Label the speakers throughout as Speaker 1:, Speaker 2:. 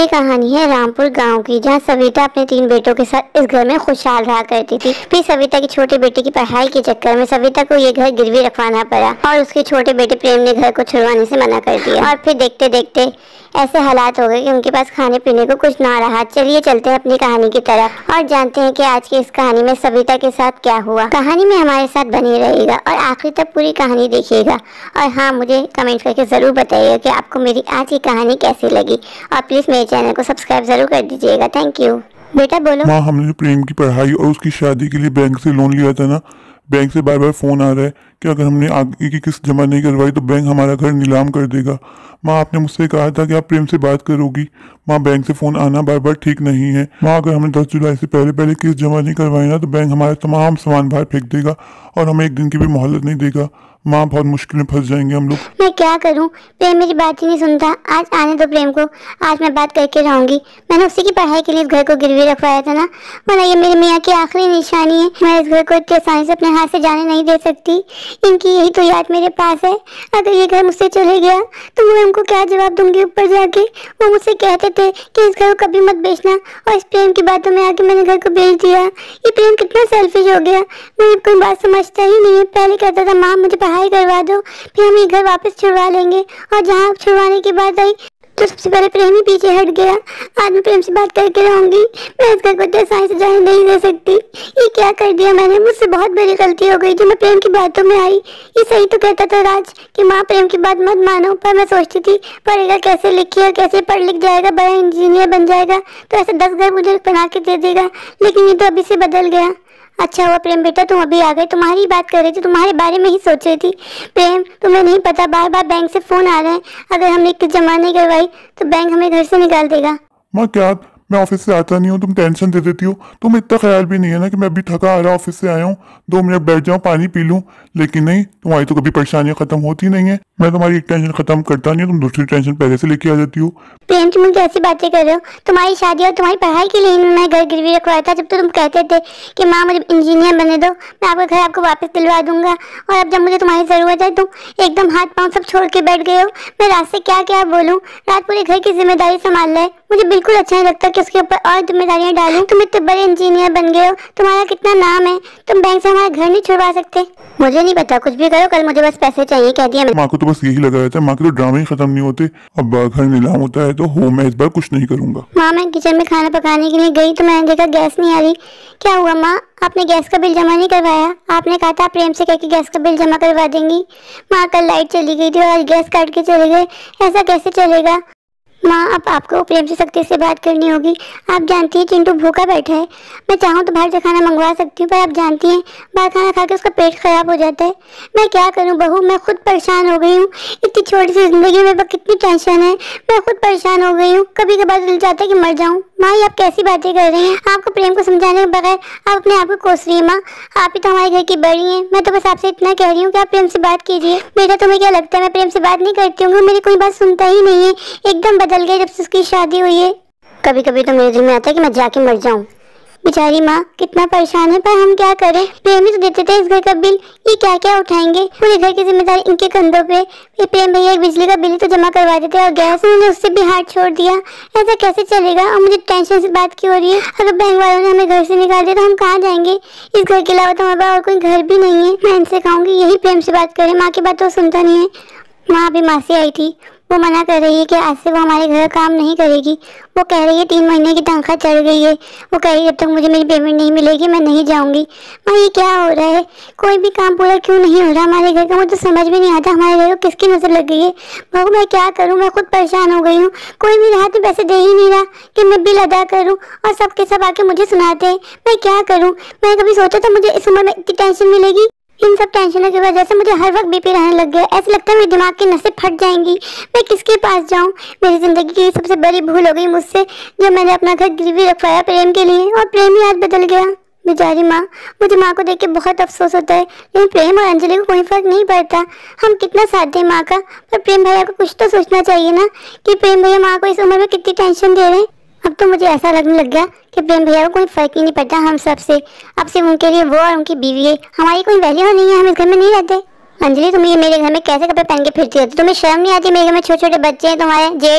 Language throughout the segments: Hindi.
Speaker 1: ये कहानी है रामपुर गांव की, जहां सविता अपने 3 बेटों के साथ इस घर में खुशहाल रहा करती थी। फिर सविता की छोटे बेटे की पढ़ाई के चक्कर में सविता को ये घर गिरवी रखवाना पड़ा और उसके छोटे बेटे प्रेम ने घर को छुड़वाने से मना कर दिया। और फिर देखते देखते ऐसे हालात हो गए कि उनके पास खाने पीने को कुछ ना रहा। चलिए चलते हैं अपनी कहानी की तरफ और जानते हैं कि आज की इस कहानी में सविता के साथ क्या हुआ। कहानी में हमारे साथ बने रहिएगा और आखिर तक पूरी कहानी देखिएगा। और हाँ, मुझे कमेंट करके ज़रूर बताइएगा कि आपको मेरी आज की कहानी कैसी लगी और प्लीज़ मेरे चैनल को सब्सक्राइब ज़रूर कर दीजिएगा। Thank you. बेटा बोलो।
Speaker 2: माँ, हमने जो प्रेम की पढ़ाई और उसकी शादी के लिए बैंक से लोन लिया था ना, बैंक से बार बार फ़ोन आ रहा है कि अगर हमने आगे की किस्त जमा नहीं करवाई तो बैंक हमारा घर नीलाम कर देगा। माँ, आपने मुझसे कहा था कि आप प्रेम से बात करोगी। माँ, बैंक से फ़ोन आना बार बार ठीक नहीं है। माँ, अगर हमने 10 जुलाई से पहले किस्त जमा नहीं करवाई ना तो बैंक हमारे तमाम सामान बाहर फेंक देगा और हमें एक दिन की भी मोहलत नहीं देगा। माँ, बहुत मुश्किल में फंस जाएंगे हम लोग।
Speaker 1: मैं क्या करूं? प्रेम मेरी बात ही नहीं सुनता। आज आने दो प्रेम को, आज मैं बात करके रहूंगी। मैंने उसी की पढ़ाई के लिए इस घर को गिरवी रखवाया था ना, वरना ये मेरे मियाँ की आखिरी निशानी है। मैं इस घर को इतनी आसानी से अपने हाथ से जाने नहीं दे सकती। इनकी यही तो याद मेरे पास है। अगर ये घर मुझसे चले गया तो मैं उनको क्या जवाब दूंगी ऊपर जाके? वो मुझसे कहते थे कि इस घर को कभी मत बेचना और इस प्रेम की बातों में आके मैंने घर को बेच दिया। ये प्रेम कितना सेल्फिश हो गया। मैं कोई बात समझता ही नहीं है। पहले कहता था माँ मुझे पढ़ाई करवा दो, फिर हम ये घर वापस छुड़वा लेंगे, और जहाँ छुड़वाने की बात आई तो सबसे पहले प्रेम ही पीछे हट गया। आज मैं प्रेम से बात करके रहूंगी। मैं इस घर को इतनी आसानी से जाने नहीं दे सकती। ये क्या कर दिया मैंने? मुझसे बहुत बड़ी गलती हो गई जो मैं प्रेम की बातों में आई। ये सही तो कहता था राज कि माँ प्रेम की बात मत मानो, पर मैं सोचती थी पढ़ेगा कैसे, लिखेगा कैसे, पढ़ लिख जाएगा, बड़ा इंजीनियर बन जाएगा तो ऐसे 10 घर मुझे बना के दे देगा। लेकिन ये तो अभी से बदल गया। अच्छा हुआ प्रेम बेटा तुम अभी आ गए। तुम्हारी ही बात कर रही थी, तुम्हारे बारे में ही सोच रही थी। प्रेम, तुम्हें नहीं पता बार बार बैंक से फ़ोन आ रहे हैं। अगर हमने किस्त जमा नहीं करवाई तो बैंक हमें घर से निकाल देगा।
Speaker 2: माँ, क्या मैं ऑफिस से आता नहीं हूँ, तुम टेंशन दे देती हो। तुम्हें इतना ख्याल भी नहीं है ना कि मैं अभी थका आ रहा ऑफिस से आया हूँ, 2 मिनट बैठ जाऊँ, पानी पी लूँ। लेकिन नहीं, तुम्हारी तो कभी परेशानियां खत्म होती नहीं है। मैं तुम्हारी एक टेंशन खत्म करता नहीं, तुम दूसरी टेंशन पहले से लेके आ जाती हो।
Speaker 1: प्रेम, तुम कैसी बातें कर रहे हो? तुम्हारी शादी और तुम्हारी पढ़ाई के लिए मैं घर गिरवी रखवाया था। जब तो तुम कहते थे कि माँ मुझे इंजीनियर बनने दो, मैं आपका घर आपको वापस दिलवा दूंगा, और अब जब मुझे तुम्हारी ज़रूरत है तुम एकदम हाथ पाँव सब छोड़ के बैठ गए हो। मैं रात से क्या क्या बोलूँ? रात पूरे घर की जिम्मेदारी संभाल रहे। मुझे बिल्कुल अच्छा नहीं लगता कि उसके ऊपर और जिम्मेदारियां डालूं। तुम इतने बड़े इंजीनियर बन गए हो, तुम्हारा कितना नाम है, तुम बैंक से हमारा घर नहीं छुड़वा सकते? मुझे नहीं पता, कुछ भी करो, कल मुझे बस पैसे चाहिए, कह दिया मैंने।
Speaker 2: माँ को तो बस यही लगा रहता है, माँ के तो ड्रामे ही खत्म नहीं होते। अब घर नीलाम होता है तो हो, मैं इस बार कुछ नहीं करूंगा।
Speaker 1: माँ, मैं किचन में खाना पकाने के लिए गई तो मैंने देखा गैस नहीं आ रही। क्या हुआ माँ? आपने गैस का बिल जमा नहीं करवाया? आपने कहा था प्रेम से कह के गैस का बिल जमा करवा देंगी। माँ, कल लाइट चली गई थी और आज गैस काट के चले गए, ऐसा कैसे चलेगा? माँ, अब आपको प्रेम से सख्ती से बात करनी होगी। आप जानती हैं चिंटू भूखा बैठा है। मैं चाहूँ तो बाहर से खाना मंगवा सकती हूँ, पर आप जानती हैं बाहर खाना खा के उसका पेट खराब हो जाता है। मैं क्या करूँ बहू, मैं खुद परेशान हो गई हूँ। इतनी छोटी सी जिंदगी में कितनी टेंशन है। मैं खुद परेशान हो गई हूँ। कभी कभार दिल चाहता है कि मर जाऊँ। माँ, ये आप कैसी बातें कर रही हैं? आपको प्रेम को समझाने के बगैर आप अपने आप को कोस रही हैं। माँ, आप ही तो हमारे घर की बड़ी हैं। मैं तो बस आपसे इतना कह रही हूँ कि आप प्रेम से बात कीजिए। बेटा, तुम्हें क्या लगता है मैं प्रेम से बात नहीं करती हूँ? मेरी कोई बात सुनता ही नहीं है, एकदम बदल गया जब से उसकी शादी हुई है। कभी कभी तो मेरे दिल में आता है कि मैं जाके मर जाऊं। बेचारी माँ कितना परेशान है, पर हम क्या करें? प्रेम ही तो देते थे इस घर का बिल, ये क्या क्या उठाएंगे? पूरे घर की जिम्मेदारी इनके कंधों पे। फिर प्रेम भैया एक बिजली का बिल तो जमा करवा देते और गैस उन्होंने उससे भी हाथ छोड़ दिया। ऐसा कैसे चलेगा? और मुझे टेंशन से बात क्यों हो रही है? अगर बैंक वालों ने हमें घर से निकाल दिया तो हम कहाँ जाएंगे? इस घर के अलावा तो हमारे पास और कोई घर भी नहीं है। मैं इनसे कहूँगी यही प्रेम से बात करें। माँ की बात तो सुनता नहीं है। माँ, अभी मासी आई थी, वो मना कर रही है कि आज से वो हमारे घर काम नहीं करेगी। वो कह रही है 3 महीने की तनख्वाह चढ़ गई है। वो कह रही है जब तक मुझे मेरी पेमेंट नहीं मिलेगी मैं नहीं जाऊंगी। माँ, ये क्या हो रहा है? कोई भी काम पूरा क्यों नहीं हो रहा हमारे घर का? मुझे तो समझ में नहीं आता हमारे घर को किसकी नजर लग गई है। बहू, मैं क्या करूँ? मैं खुद परेशान हो गई हूँ। कोई मेरे हाथ में पैसे दे ही नहीं रहा कि मैं बिल अदा करूँ, और सबके सब आके मुझे सुनाते हैं। मैं क्या करूँ? मैंने कभी सोचा था मुझे इस उम्र में इतनी टेंशन मिलेगी? इन सब टेंशनों की वजह से मुझे हर वक्त बीपी रहने लग गया। ऐसा लगता है मेरे दिमाग की नसें फट जाएंगी। मैं किसके पास जाऊं? मेरी जिंदगी की सबसे बड़ी भूल हो गई मुझसे, जब मैंने अपना घर गिरवी रखवाया प्रेम के लिए, और प्रेम ही आज बदल गया। बेचारी माँ, मुझे माँ को देख के बहुत अफसोस होता है, लेकिन प्रेम और अंजलि को कोई फर्क नहीं पड़ता। हम कितना साथ दें माँ का, पर प्रेम भैया को कुछ तो सोचना चाहिए ना कि प्रेम भैया माँ को इस उम्र में कितनी टेंशन दे रहे हैं। अब तो मुझे ऐसा लगने लग गया कि प्रेम भैया को कोई फर्क ही नहीं पड़ता हम सब से। अब सिर्फ उनके लिए वो और उनकी बीवी है, हमारी कोई वैल्यू नहीं है। हम इस घर में नहीं रहते। अंजलि, तुम ये मेरे घर में कैसे कपड़े पहन के फिरती रहती? तुम्हें शर्म नहीं आती? मेरे घर में छोटे छोटे बच्चे हैं, तुम्हारे जेठ हैं,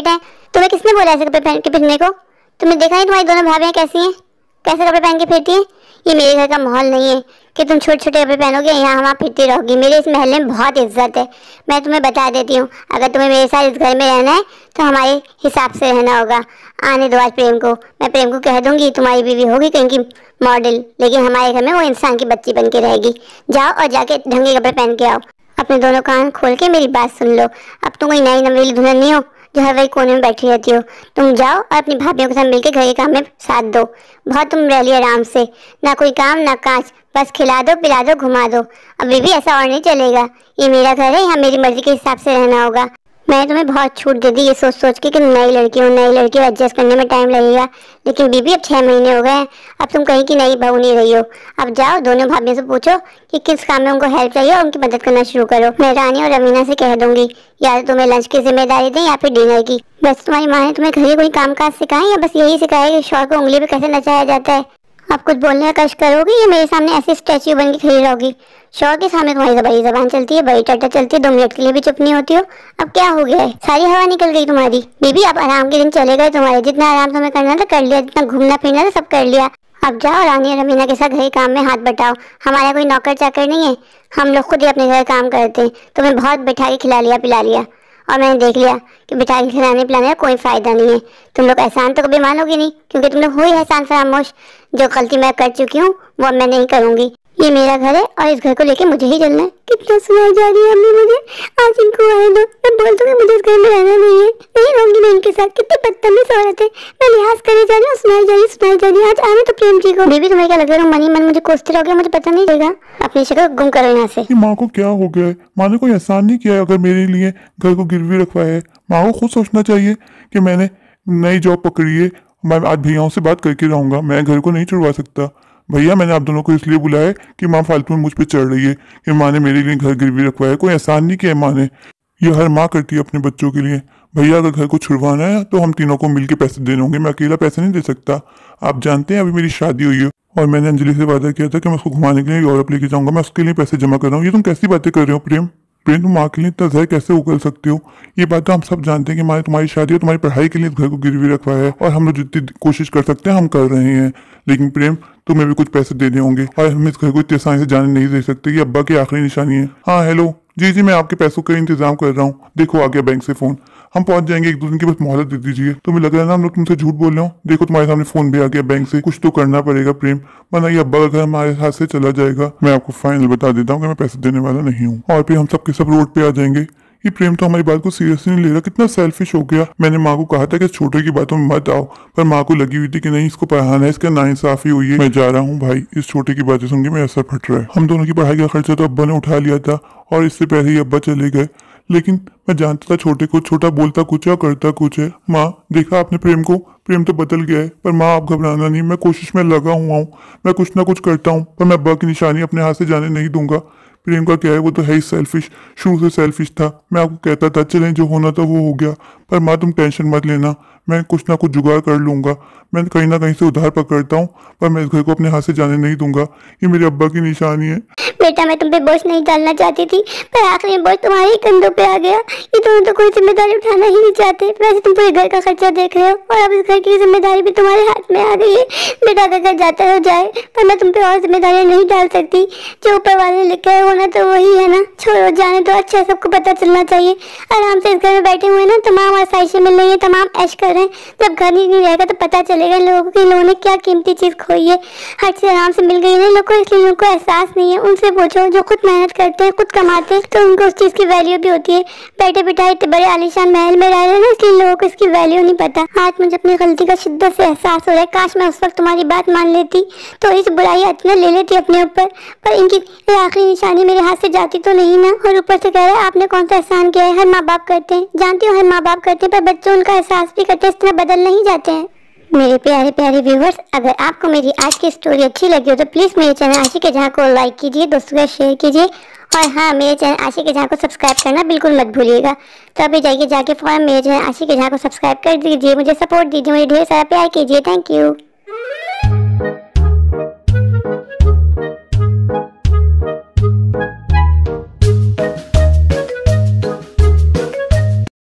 Speaker 1: तुम्हें किसने बोला ऐसे कपड़े पहन के फिरने को? तुमने देखा नहीं तुम्हारी दोनों भाभियाँ कैसी हैं, कैसे कपड़े पहन के फिरती हैं? ये मेरे घर का माहौल नहीं है कि तुम छोटे छोटे कपड़े पहनोगे यहाँ वहाँ फिरती रहोगी। मेरे इस महल में बहुत इज्जत है। मैं तुम्हें बता देती हूँ, अगर तुम्हें मेरे साथ इस घर में रहना है तो हमारे हिसाब से रहना होगा। आने दो आज प्रेम को, मैं प्रेम को कह दूंगी तुम्हारी बीवी होगी कहीं की मॉडल, लेकिन हमारे घर में वो इंसान की बच्ची बन के रहेगी। जाओ और जाके ढंगे कपड़े पहन के आओ। अपने दोनों कान खोल के मेरी बात सुन लो। अब तुम कोई नई नवेली दुल्हन नहीं हो जो हर वही कोने में बैठी रहती हो। तुम जाओ और अपनी भाभियों के साथ मिलकर घर के काम में साथ दो। बहुत तुम रह लिया आराम से, ना कोई काम ना काज, बस खिला दो पिला दो घुमा दो। अभी भी ऐसा और नहीं चलेगा। ये मेरा घर है, यहाँ मेरी मर्जी के हिसाब से रहना होगा। मैंने तुम्हें बहुत छूट दे दी ये सोच सोच के कि नई लड़की को एडजस्ट करने में टाइम लगेगा, लेकिन बीबी अब 6 महीने हो गए हैं, अब तुम कहीं की नई बहू नहीं रही हो। अब जाओ दोनों भाभियों से पूछो कि किस काम में उनको हेल्प चाहिए और उनकी मदद करना शुरू करो। मैं रानी और रवीना से कह दूंगी या तो तुम्हें लंच की जिम्मेदारी दें या फिर डिनर की। बस तुम्हारी माँ ने तुम्हें घर के कोई काम काज सिखाए या बस यही सिखाया कि शौहर को उंगली पे कैसे नचाया जाता है? आप कुछ बोलने का कष्ट करोगी या मेरे सामने ऐसे स्टैच्यू बन के खड़ी रहोगी? शौहर के सामने तुम्हारी बड़ी जबान चलती है, बड़ी टट्टा चलती है, 2 मिनट के लिए भी चुप नहीं होती हो। अब क्या हो गया है? सारी हवा निकल गई तुम्हारी। बीबी अब आराम के दिन चले गए तुम्हारे। जितना आराम तुम्हें करना था कर लिया, जितना घूमना फिरना था सब कर लिया। अब जाओ रानी और रमीना के साथ घर के काम में हाथ बटाओ। हमारा कोई नौकर चाकर नहीं है, हम लोग खुद ही अपने घर काम करते हैं। तुम्हें बहुत बिठा के खिला लिया पिला लिया और मैंने देख लिया कि बिठा के खिलाने पिलाने का कोई फायदा नहीं है। तुम लोग एहसान तो कभी मानोगे नहीं, क्योंकि तुम लोग हुई एहसान फरामोश। जो गलती मैं कर चुकी हूँ वो मैं नहीं करूँगी। ये मेरा घर है और इस घर को लेके मुझे ही चलना है। कितना सुनाई जा रही है अम्मी मुझे, आज इनको आए दो। मैं बोल दूंगी मुझे इस घर में रहना नहीं है, नहीं रहूंगी मैं इनके साथ। कितनी बदतमीज औरत है। मैं लिहाज करे जा रही हूँ, सुनाई जा रही है। आज आने तो प्रेम जी को। बेबी तुम्हें क्या लग रहा है मन ही मन मुझे कोसते रहोगे? मुझे पता नहीं चलेगा। अपनी शक्ल गुम करो यहाँ से।
Speaker 2: माँ को क्या हो गया है? माँ ने कोई एहसान नहीं किया है अगर मेरे लिए घर को गिरवी रखवाया है। माँ को खुद सोचना चाहिए कि मैंने नई जॉब पकड़ी है, मैं आज भैयाओं से बात करके रहूंगा। मैं घर को नहीं छुड़वा सकता। भैया मैंने आप दोनों को इसलिए बुलाया है कि माँ फालतू में मुझ पे चढ़ रही है कि माँ ने मेरे लिए घर गिरवी रखवाया है। कोई एहसान नहीं किया है माँ ने, ये हर माँ करती है अपने बच्चों के लिए। भैया अगर घर को छुड़वाना है तो हम तीनों को मिलके पैसे देने होंगे, मैं अकेला पैसे नहीं दे सकता। आप जानते हैं अभी मेरी शादी हुई है और मैंने अंजलि से वादा किया था कि मैं उसको घुमाने के लिए यूरोप लेके जाऊंगा। मैं उसके लिए पैसे जमा कर रहा हूँ। ये तुम कैसी बातें कर रहे हो प्रेम? प्रेम तुम माँ के लिए इतना जहर कैसे उगल सकते हो? ये बात तो हम सब जानते हैं कि माँ तुम्हारी शादी और तुम्हारी पढ़ाई के लिए इस घर को गिरवी रखवाया है और हम लोग जितनी कोशिश कर सकते हैं हम कर रहे हैं। लेकिन प्रेम तुम्हें भी कुछ पैसे देने होंगे और हम इस घर को इतनी आसानी से जाने नहीं दे सकते। ये अब्बा की आखिरी निशानी है। हाँ हेलो जी मैं आपके पैसों का इंतजाम कर रहा हूँ। देखो आ गया बैंक से फोन, हम पहुंच जाएंगे। 1-2 दिन की बस मोहलत दे दीजिए। तुम्हें लग रहा है ना हम लोग तुमसे झूठ बोल रहे हो? देखो तुम्हारे सामने फोन भी आ गया बैंक से। कुछ तो करना पड़ेगा प्रेम, वरना ये अब्बा का घर हमारे हाथ से चला जाएगा। मैं आपको फाइनल बता देता हूँ कि मैं पैसे देने वाला नहीं हूँ और फिर हम सबके सब रोड पे आ जाएंगे। ये प्रेम तो हमारी बात को सीरियसली नहीं ले रहा। कितना सेल्फिश हो गया। मैंने माँ को कहा था कि छोटे की बातों में मत आओ, पर माँ को लगी हुई थी कि नहीं इसको पढ़ाना है, इसका नाइंसाफी हुई है। मैं जा रहा हूँ भाई, इस छोटे की बातें सुन के मेरा असर फट रहा है। हम दोनों की पढ़ाई का खर्चा तो अब्बा ने उठा लिया था और इससे पहले ही अब्बा चले गए, लेकिन मैं जानता था छोटे को छोटा बोलता कुछ है और करता कुछ है। माँ देखा आपने प्रेम को, प्रेम तो बदल गया है। पर माँ आप घबराना नहीं, मैं कोशिश में लगा हुआ हूँ। मैं कुछ ना कुछ करता हूँ, पर मैं अब्बा की निशानी अपने हाथ से जाने नहीं दूंगा। प्रेम का क्या है, वो तो है ही सेल्फिश, शुरू से सेल्फिश था। मैं आपको कहता था चलें जो होना था वो हो गया। पर माँ तुम टेंशन मत लेना, मैं कुछ ना कुछ जुगाड़ कर लूंगा। मैं कहीं ना कहीं से उधार पकड़ता हूँ, पर मैं इस घर को अपने हाथ से जाने नहीं दूंगा। ये मेरे अब्बा की निशानी है।
Speaker 1: बेटा मैं तुम पे बोझ नहीं डालना चाहती थी, पर आखिरी में बोझ तुम्हारे ही कंधों पे आ गया। ये दोनों तो कोई जिम्मेदारी उठाना ही नहीं चाहते। वैसे तुम पूरे घर का खर्चा देख रहे हो और अब इस घर की जिम्मेदारी भी तुम्हारे हाथ में आ गई है। बेटा अगर घर जाता हो जाए, पर मैं तुम पे और जिम्मेदारियां नहीं डाल सकती। जो ऊपर वाले ने लिखा है होना तो वही है ना। छोड़ो जाने तो, अच्छा सबको पता चलना चाहिए। आराम से इस घर में बैठे हुए ना, तमाम आसाइशें मिल रही है, तमाम ऐश कर रहे हैं। जब घर नहीं रहेगा तो पता चलेगा लोगों को लोगों ने क्या कीमती चीज खोई है। हर चीज आराम से मिल गई है लोगों को, इसलिए लोगों को एहसास नहीं है। उनसे पूछो जो खुद मेहनत करते हैं, खुद कमाते हैं, तो उनको उस चीज की वैल्यू भी होती है। बैठे बिठाए इतने बड़े आलीशान महल में रह रहे हैं ना, इसलिए लोगों को इसकी वैल्यू नहीं पता। आज मुझे अपनी गलती का शिद्दत से एहसास हो रहा है। काश मैं उस वक्त तुम्हारी बात मान लेती, तो इस बुराई इतना ले लेती अपने ऊपर। पर इनकी आखिरी निशानी मेरे हाथ से जाती तो नहीं ना। और ऊपर से कह रहा है आपने कौन सा एहसान किया है। हर माँ बाप करते हैं, जानती हूँ हर माँ बाप करते हैं, पर बच्चे उनका एहसास भी करते हैं, इस तरह बदल नहीं जाते हैं। मेरे प्यारे प्यारे व्यूवर्स, अगर आपको मेरी आज की स्टोरी अच्छी लगी हो तो प्लीज़ मेरे चैनल आशिक के जहाँ को लाइक कीजिए, दोस्तों का शेयर कीजिए और हाँ मेरे चैनल आशिक के जहाँ को सब्सक्राइब करना बिल्कुल मत भूलिएगा। तो अभी जाइए जाके फौरन मेरे चैनल आशिक के जहाँ को सब्सक्राइब कर दीजिए, मुझे सपोर्ट दीजिए, मुझे ढेर सारा प्यार कीजिए। Thank you.